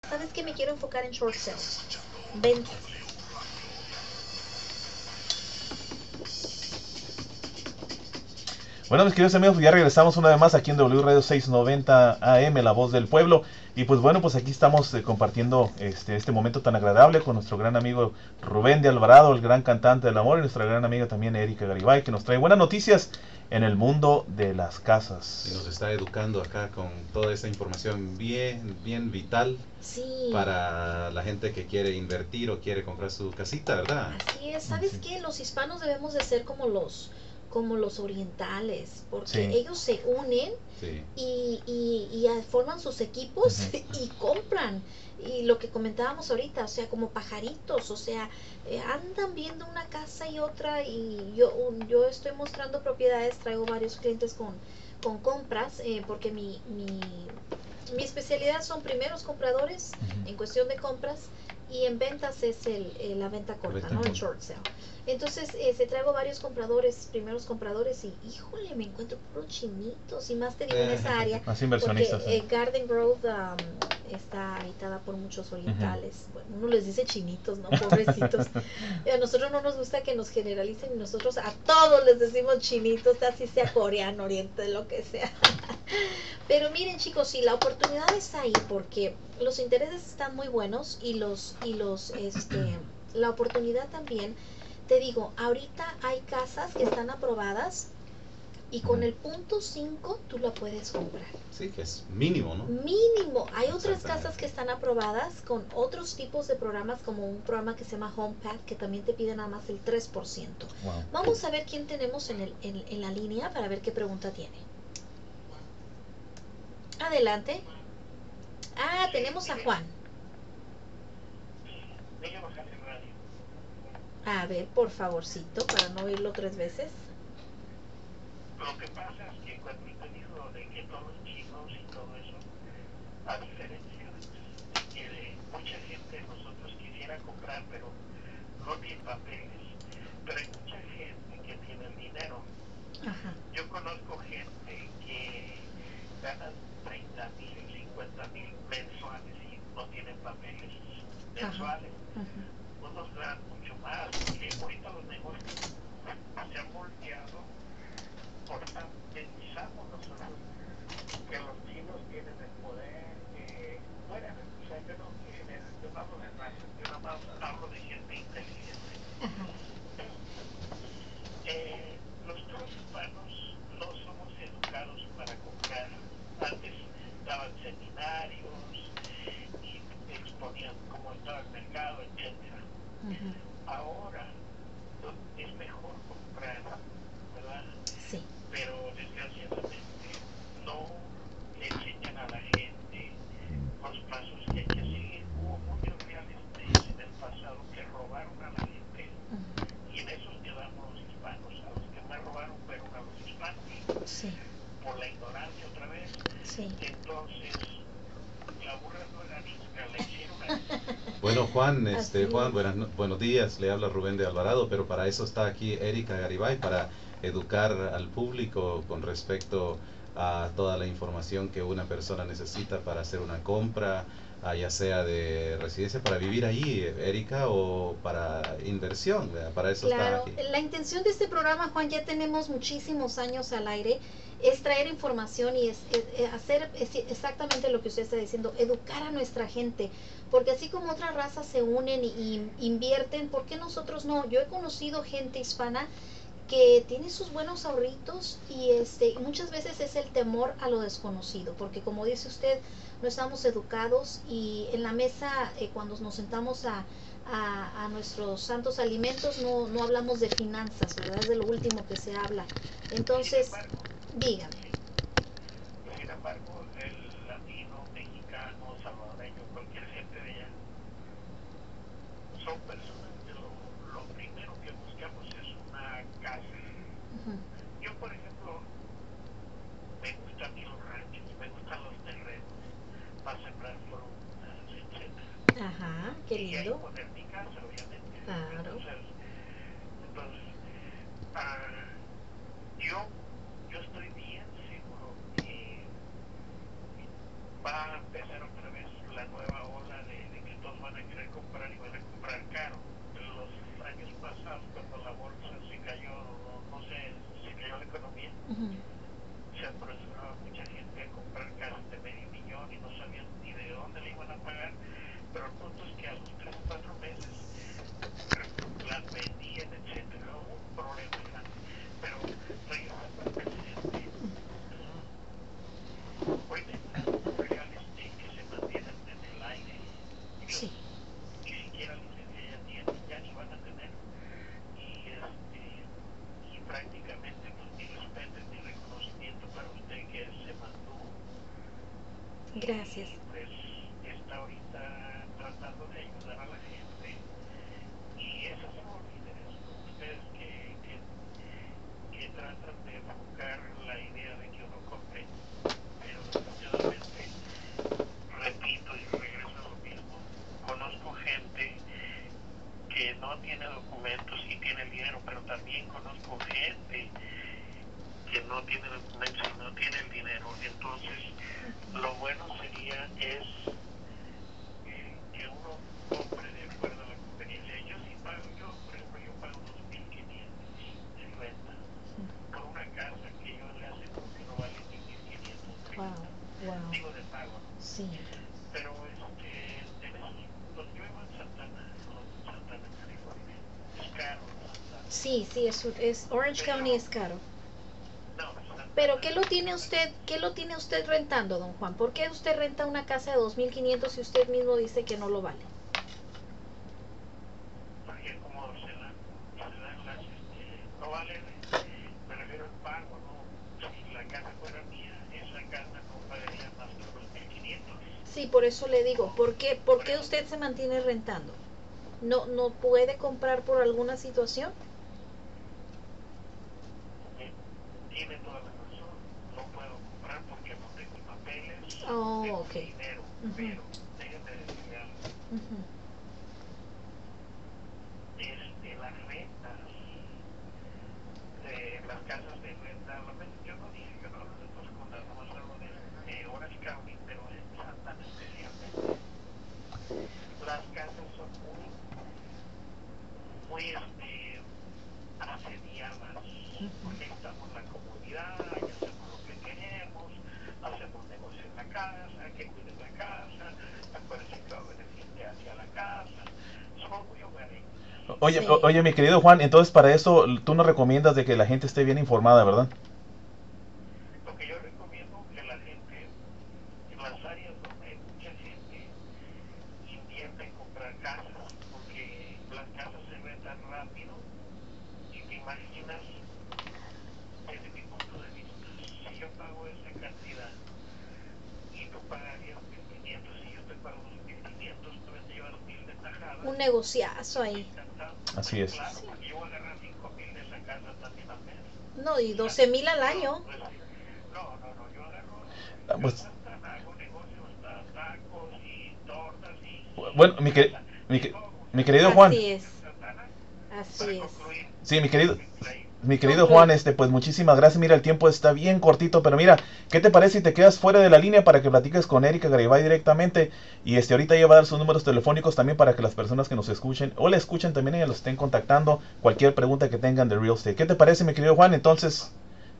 ¿Sabes qué? Me quiero enfocar en short sales, ventas. Bueno, mis queridos amigos, ya regresamos una vez más aquí en W Radio 690 AM, La Voz del Pueblo. Y pues bueno, pues aquí estamos compartiendo este momento tan agradable con nuestro gran amigo Rubén de Alvarado, el gran cantante del amor, y nuestra gran amiga también Erika Garibay, que nos trae buenas noticias en el mundo de las Y nos casas. está educando acá con toda esta información bien vital Sí, para la gente que quiere invertir o quiere comprar su casita, ¿verdad? así es. Mm, ¿Sabes sí. qué? Los hispanos debemos de ser como los orientales, porque Sí. ellos se unen Sí. y forman sus equipos Ujú. y compran. Y lo que comentábamos ahorita, o sea, como pajaritos, o sea, andan viendo una casa y otra y yo estoy mostrando propiedades, traigo varios clientes con compras, porque mi especialidad son primeros compradores Ujú. en cuestión de compras y en ventas es la venta La corta, venta ¿no? El corta. short sale. Entonces, se traigo varios compradores, primeros compradores y híjole, me encuentro puros chinitos y más te digo en esa área Más porque inversionistas. Garden Grove está habitada por muchos Ujú. orientales. Bueno, uno les dice chinitos, ¿no? Pobrecitos. A nosotros no nos gusta que nos generalicen y nosotros a todos les decimos chinitos, así sea coreano, oriente, lo que sea. Pero miren chicos, si la oportunidad está ahí porque los intereses están muy buenos la oportunidad también, te digo, ahorita hay casas que están aprobadas y con Ujú. el punto 5 tú la puedes comprar. Sí, que es mínimo, ¿no? Mínimo, hay otras casas que Exactamente. están aprobadas con otros tipos de programas como un programa que se llama HomePath que también te pide nada más el 3%. Wow. Vamos a ver quién tenemos en la línea para ver qué pregunta tiene. Adelante. Ah, tenemos a Juan. A ver, por favorcito, para no oírlo tres veces. Ajá. Ajá. Ajá. Ajá. Ajá. Sí. Ajá. Sí. Sí. Bueno, Juan, Así Juan, es. buenos días, le habla Rubén de Alvarado, pero para eso está aquí Erika Garibay, para educar al público con respecto a toda la información que una persona necesita para hacer una compra, ya sea de residencia para vivir ahí, Erika, o para inversión, ¿verdad? Para eso está Claro, aquí. la intención de este programa, Juan, ya tenemos muchísimos años al aire, es traer información y hacer exactamente lo que usted está diciendo, educar a nuestra gente, porque así como otras razas se unen y invierten, ¿por qué nosotros no? Yo he conocido gente hispana que tiene sus buenos ahorritos y muchas veces es el temor a lo desconocido, porque como dice usted, no estamos educados y en la mesa, cuando nos sentamos a nuestros santos alimentos no hablamos de finanzas, ¿verdad? Es de lo último que se habla. Entonces, dígame. Ujú. Ajá, qué lindo. Claro. de que todos van a querer comprar y van a comprar caro. En los años pasados, cuando la bolsa se cayó, no sé, se cayó la economía, se apresuraba mucha gente a comprar casas de $500,000 y no sabían ni de dónde le iban a pagar, pero el punto es que a los 3 o 4 meses las vendían, etcétera. Hubo un problema grande. Pero regresando al presidente, hoy tenemos real estate que se mantienen en el aire. Sí. Ni siquiera licencia ya tienen, ya ni van a tener. Y prácticamente pues mi respeto y mi reconocimiento para usted que se mantuvo. Gracias. Y pues está ahorita tratando de ayudar a la gente. Y esas son líderes como ustedes que tratan de enfocar la idea de que uno compre. Pero desgraciadamente, repito y regreso a lo mismo, conozco gente que no tiene documentos y tiene el dinero, pero también conozco gente que no tiene documentos y no tiene el dinero. Entonces, lo bueno sería es que uno compre de acuerdo a la conveniencia. Yo sí pago, por ejemplo, yo pago $2,500 en renta por una casa que yo le aseguro que no vale ni $1,500. Wow. Digo de pago, ¿no? Sí. Pero en esos puntos, yo vivo en Santana, California. Es caro Santana. Sí, es Orange County es caro. No, Santana. Pero ¿qué lo tiene usted rentando, don Juan? ¿Por qué usted renta una casa de 2,500 si usted mismo dice que no lo vale? Porque como se dan las, no vale, me refiero al pago, ¿no? Si la casa fuera mía, esa casa no pagaría más que unos $1,500. Sí, por eso le digo, ¿por qué usted se mantiene rentando? ¿No puede comprar por alguna situación? Tiene toda la razón, no puedo comprar porque no tengo papeles, Oh, tengo ok. dinero, pero déjeme decirle algo, las rentas de las casas de renta, yo no hablo de otros condados, nomás hablo de Orange County, pero en Santana especialmente, las casas son muy asediadas, porque estamos en la comunidad, y hacemos lo que queremos, hacemos negocio en la casa, que cuiden la casa, acuérdense que va a beneficiar hacia la casa, somos muy hogareños. Oye, Sí. oye, mi querido Juan, entonces para eso tú nos recomiendas de que la gente esté bien informada, ¿verdad? Lo que yo recomiendo que la gente, en las áreas donde hay mucha gente, invierta en comprar casas, porque las casas se rentan rápido y te imaginas, desde mi punto de vista, si yo pago esa cantidad y tú pagarías 1,500 y yo te pago 2,500, tú te llevas 1,000 de tajada. Un negociazo ahí. Así es. Claro, porque yo voy a agarrar 5,000 de esa casa también al mes. No, y 12,000 al año. No, yo agarro, yo Pues, en Santana hago negocios, tacos y tortas y bueno, todo, mi querido Juan, Así es. en Santana, Así para es. concluir, sí, mi querido Concluye. Juan, pues muchísimas gracias. Mira, el tiempo está bien cortito, pero mira, ¿qué te parece si te quedas fuera de la línea para que platiques con Erika Garibay directamente? Y ahorita ella va a dar sus números telefónicos también para que las personas que nos escuchen o la escuchen también ella los estén contactando, cualquier pregunta que tengan de real estate. ¿Qué te parece, mi querido Juan? Entonces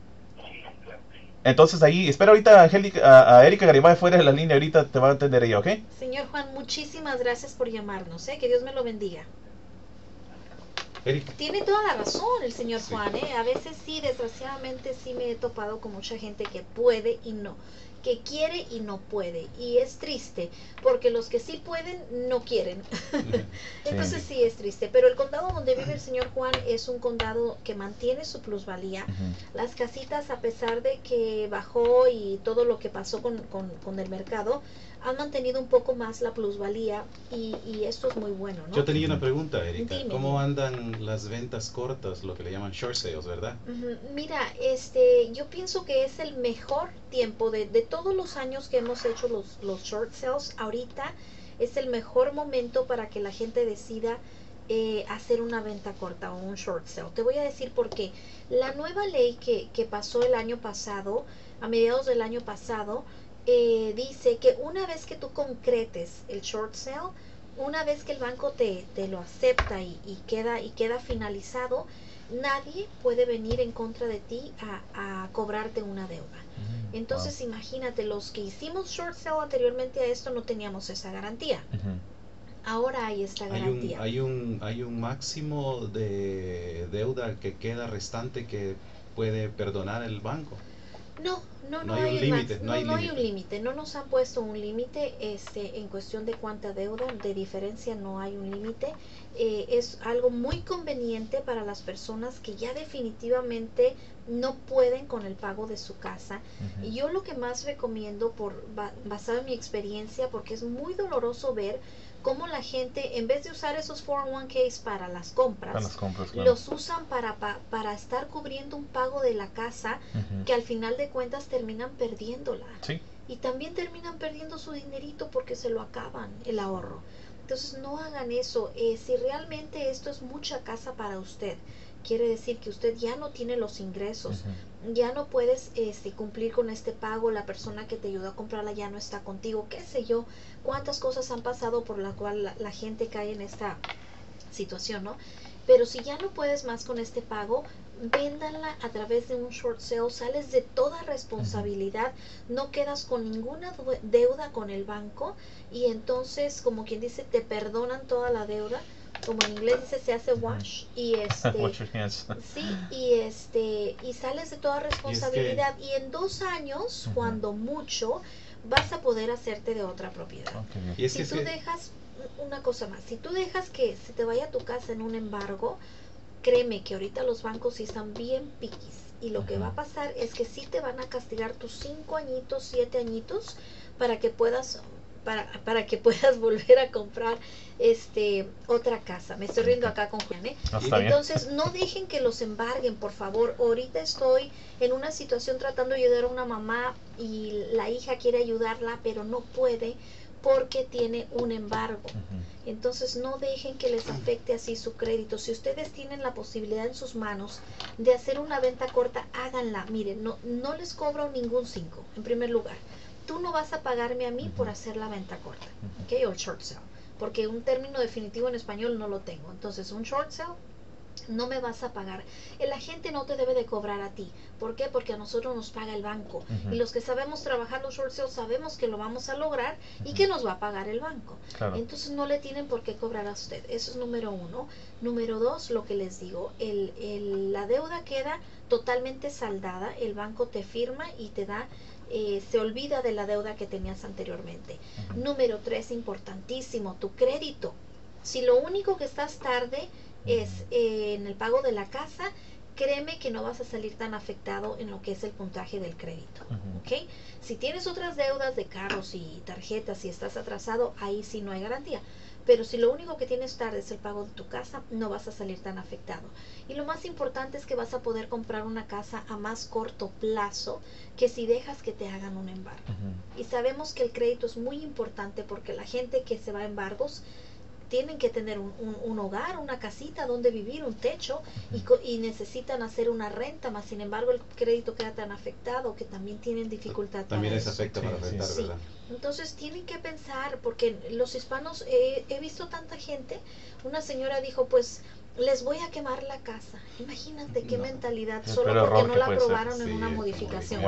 ahí, espera ahorita a Erika Garibay fuera de la línea, ahorita te va a atender ella, ¿ok? Señor Juan, muchísimas gracias por llamarnos, que Dios me lo bendiga. Erika. Tiene toda la razón el señor Sí. Juan, A veces sí, desgraciadamente sí me he topado con mucha gente que puede y no, que quiere y no puede, y es triste, porque los que sí pueden no quieren. Entonces sí es triste, pero el condado donde vive el señor Juan es un condado que mantiene su plusvalía. Las casitas, a pesar de que bajó y todo lo que pasó con el mercado, han mantenido un poco más la plusvalía y esto es muy bueno, ¿no? Yo tenía una pregunta, Erika. Dime, ¿Cómo dime. andan las ventas cortas, lo que le llaman short sales, verdad? Mira, yo pienso que es el mejor tiempo de todos los años que hemos hecho los short sales. Ahorita es el mejor momento para que la gente decida hacer una venta corta o un short sale. Te voy a decir por qué. La nueva ley que pasó el año pasado, a mediados del año pasado, dice que una vez que tú concretes el short sale, una vez que el banco te lo acepta y queda finalizado, nadie puede venir en contra de ti a cobrarte una deuda. Entonces imagínate, los que hicimos short sale anteriormente a esto no teníamos esa garantía. Ahora hay esta garantía. Hay un máximo de deuda que queda restante que puede perdonar el banco. No hay un límite. No hay un límite. No nos han puesto un límite en cuestión de cuánta deuda. De diferencia no hay un límite. Es algo muy conveniente para las personas que ya definitivamente no pueden con el pago de su casa. Y yo lo que más recomiendo, basado en mi experiencia, porque es muy doloroso ver cómo la gente, en vez de usar esos 401ks para las compras, claro, los usan para estar cubriendo un pago de la casa, que al final de cuentas terminan perdiéndola. Sí. Y también terminan perdiendo su dinerito porque se lo acaban, el ahorro. Entonces no hagan eso. Si realmente esto es mucha casa para usted, quiere decir que usted ya no tiene los ingresos, ya no puedes cumplir con este pago, la persona que te ayudó a comprarla ya no está contigo, qué sé yo, cuántas cosas han pasado por la cual la gente cae en esta situación, ¿no? Pero si ya no puedes más con este pago, véndanla a través de un short sale, sales de toda responsabilidad, no quedas con ninguna deuda con el banco, y entonces, como quien dice, te perdonan toda la deuda. Como en inglés dice, se hace wash, y Wash your hands. sí, y sales de toda responsabilidad, y en 2 años, cuando mucho, vas a poder hacerte de otra propiedad. Y si tú dejas, una cosa más, si tú dejas que se te vaya tu casa en un embargo, créeme que ahorita los bancos sí están bien piquis, y lo que va a pasar es que sí te van a castigar tus 5 añitos, 7 añitos, para que puedas volver a comprar otra casa. Me estoy riendo acá con Juan, entonces no dejen que los embarguen, por favor. Ahorita estoy en una situación tratando de ayudar a una mamá, y la hija quiere ayudarla pero no puede porque tiene un embargo. Entonces no dejen que les afecte así su crédito. Si ustedes tienen la posibilidad en sus manos de hacer una venta corta, háganla. Miren, no les cobro ningún 5 en primer lugar. Tú no vas a pagarme a mí por hacer la venta corta, ¿ok? O short sale, porque un término definitivo en español no lo tengo. Entonces, un short sale no me vas a pagar. El agente no te debe de cobrar a ti. ¿Por qué? Porque a nosotros nos paga el banco. Y los que sabemos trabajar los short sales sabemos que lo vamos a lograr y que nos va a pagar el banco. Claro. Entonces no le tienen por qué cobrar a usted. Eso es número 1. Número 2, lo que les digo, la deuda queda totalmente saldada. El banco te firma y te da, se olvida de la deuda que tenías anteriormente. Número 3, importantísimo, tu crédito. Si lo único que estás tarde es en el pago de la casa, créeme que no vas a salir tan afectado en lo que es el puntaje del crédito. ¿Ok? Si tienes otras deudas de carros y tarjetas y estás atrasado, ahí sí no hay garantía. Pero si lo único que tienes tarde es el pago de tu casa, no vas a salir tan afectado. Y lo más importante es que vas a poder comprar una casa a más corto plazo que si dejas que te hagan un embargo. Y sabemos que el crédito es muy importante porque la gente que se va a embargos tienen que tener un hogar, una casita donde vivir, un techo, y necesitan hacer una renta, más sin embargo el crédito queda tan afectado que también tienen dificultad. También es afecta para afectar, sí. ¿verdad? Entonces tienen que pensar, porque los hispanos, he visto tanta gente. Una señora dijo, pues les voy a quemar la casa. Imagínate qué mentalidad, solo porque no la aprobaron en una modificación.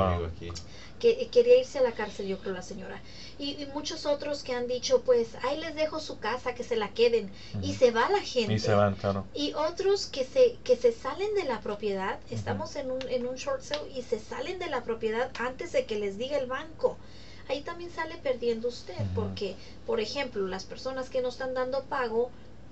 Que quería irse a la cárcel, yo creo, la señora. Y muchos otros que han dicho, pues ahí les dejo su casa, que se la queden. Y se va la gente. Y se van, claro. Y otros que se salen de la propiedad. Estamos en un short sale y se salen de la propiedad antes de que les diga el banco. Ahí también sale perdiendo usted, porque, por ejemplo, las personas que no están dando pago,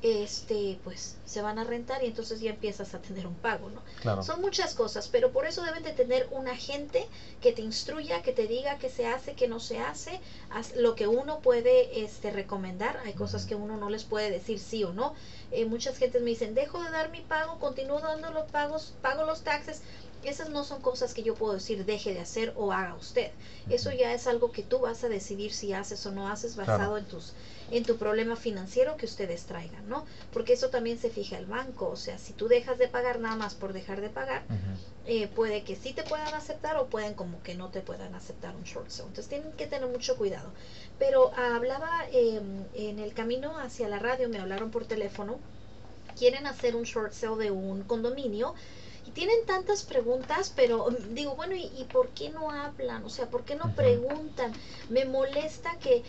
pues se van a rentar y entonces ya empiezas a tener un pago, ¿no? Claro. Son muchas cosas, pero por eso deben de tener un agente que te instruya, que te diga qué se hace, qué no se hace, lo que uno puede recomendar. Hay cosas que uno no les puede decir sí o no. Muchas gentes me dicen, dejo de dar mi pago, continúo dando los pagos, pago los taxes. esas no son cosas que yo puedo decir deje de hacer o haga usted. Eso ya es algo que tú vas a decidir si haces o no haces basado en tu problema financiero que ustedes traigan, ¿no? Porque eso también se fija el banco. O sea, si tú dejas de pagar nada más por dejar de pagar, puede que sí te puedan aceptar o pueden como que no te puedan aceptar un short sale. Entonces tienen que tener mucho cuidado. Pero hablaba en el camino hacia la radio, me hablaron por teléfono, quieren hacer un short sale de un condominio. Y tienen tantas preguntas, pero digo, bueno, ¿y por qué no hablan? O sea, ¿por qué no preguntan? Me molesta que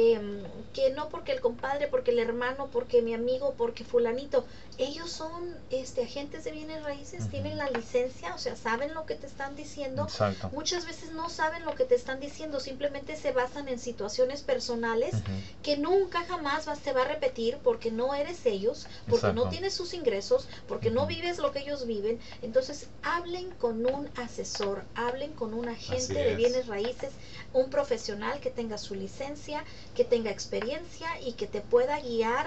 no porque el compadre, porque el hermano, porque mi amigo, porque fulanito. Ellos son agentes de bienes raíces, tienen la licencia, o sea, saben lo que te están diciendo. Exacto. Muchas veces no saben lo que te están diciendo, simplemente se basan en situaciones personales que nunca jamás se va a repetir porque no eres ellos, porque Exacto. no tienes sus ingresos, porque no vives lo que ellos viven. Entonces, hablen con un asesor, hablen con un agente de bienes raíces, un profesional que tenga su licencia, que tenga experiencia y que te pueda guiar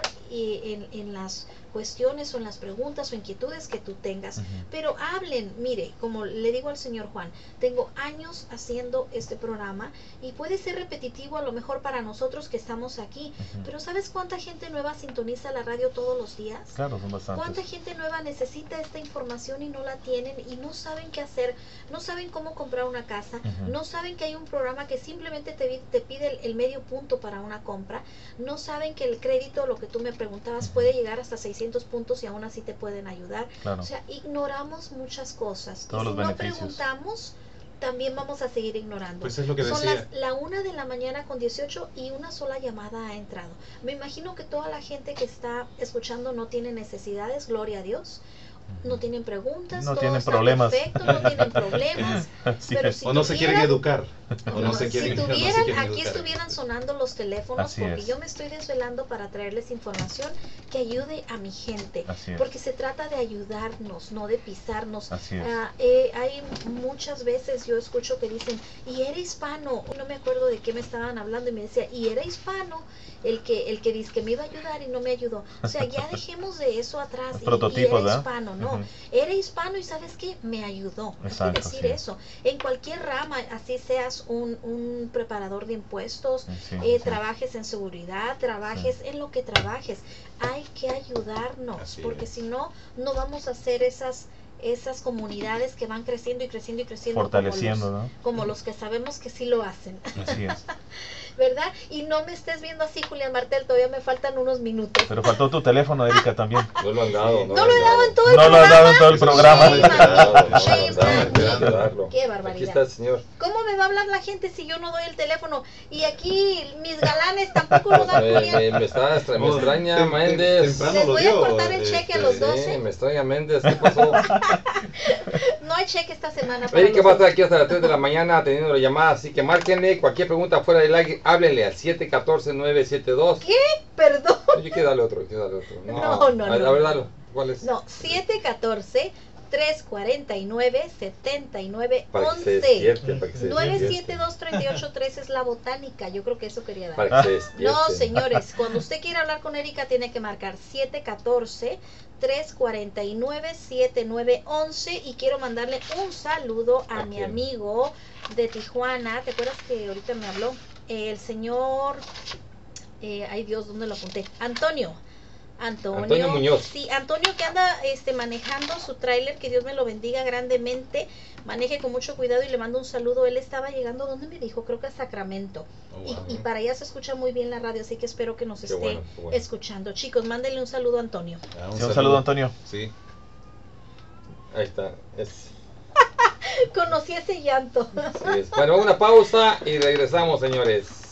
en las cuestiones o en las preguntas o inquietudes que tú tengas. Pero hablen, mire, como le digo al señor Juan, tengo años haciendo este programa y puede ser repetitivo a lo mejor para nosotros que estamos aquí, pero ¿sabes cuánta gente nueva sintoniza la radio todos los días? Claro, son bastantes. ¿Cuánta gente nueva necesita esta información y no la tienen y no saben qué hacer, no saben cómo comprar una casa, no saben que hay un programa que simplemente te pide el medio punto para una compra, no saben que el crédito, lo que tú me preguntabas, puede llegar hasta 600 puntos y aún así te pueden ayudar? Claro. O sea, ignoramos muchas cosas. Todos y los si no beneficios. Preguntamos, también vamos a seguir ignorando. Pues es lo que Son decía. la 1 de la mañana con 18 y una sola llamada ha entrado. Me imagino que toda la gente que está escuchando no tiene necesidades, gloria a Dios. No tienen preguntas, No todo tienen está problemas. perfecto, no tienen problemas. Así Pero es. si O no se quieren tuvieran- educar. O no se si quieren, no se tuvieran, quieren aquí educar. estuvieran sonando los teléfonos, Así porque es. yo me estoy desvelando para traerles información que ayude a mi gente, Así es. porque se trata de ayudarnos, no de pisarnos. Así es. Hay muchas veces yo escucho que dicen, y era hispano, no me acuerdo de qué me estaban hablando, y me decía, y era hispano el que dice que me iba a ayudar y no me ayudó. O sea, ya dejemos de eso atrás. Y Prototipos, era ¿verdad? hispano, no. Ujú. Era hispano y ¿sabes qué? Me ayudó. Hay que Exacto, decir sí. eso. En cualquier rama, así seas un preparador de impuestos, Sí, sí. trabajes en seguridad, trabajes en lo que trabajes, hay que ayudarnos, Así porque es. si no, no vamos a hacer esas comunidades que van creciendo y creciendo y creciendo, Fortaleciendo, ¿no? como los que sabemos que sí lo hacen. Así es. ¿Verdad? Y no me estés viendo así, Julián Martel, todavía me faltan unos minutos. Pero faltó tu teléfono, Erika, también. No lo han dado. No lo he dado en todo el No lo has dado en todo el programa. Shame on me. Qué Aquí barbaridad. está el señor. ¿Cómo me va a hablar la gente si yo no doy el teléfono? Y aquí mis galanes tampoco lo dan, Julián. Me extraña Méndez. Temprano Les lo voy a dio, cortar el cheque a los dos. Sí, me extraña Méndez. ¿Qué pasó? No hay cheque esta semana para Erika los va a estar dos. aquí hasta las 3 de la mañana teniendo la llamada, así que márquenle cualquier pregunta fuera del aire, háblenle al 714-972. ¿Qué? Perdón. Yo quiero darle otro, quiero darle otro. No, A ver, dale. ¿Cuál es? No, 714-349-7911. Para que se despierte, para que se despierte. 972-3813 es la botánica. Yo creo que eso quería dar. Para que se despierte. No, señores, cuando usted quiera hablar con Erika tiene que marcar 714-349-7911 y quiero mandarle un saludo a ¿A mi quién? amigo de Tijuana. ¿Te acuerdas que ahorita me habló? El señor, ay Dios, ¿dónde lo apunté? Antonio Muñoz. Sí, Antonio que anda manejando su tráiler, que Dios me lo bendiga grandemente, maneje con mucho cuidado y le mando un saludo. Él estaba llegando, ¿dónde me dijo? Creo que a Sacramento. Oh, wow. Y para allá se escucha muy bien la radio, así que espero que nos Qué esté bueno, qué bueno. escuchando. Chicos, mándenle un saludo a Antonio. Ah, Sí, un saludo, Antonio. Sí. Ahí está. Conocí ese llanto. Así es. Bueno, una pausa y regresamos, señores.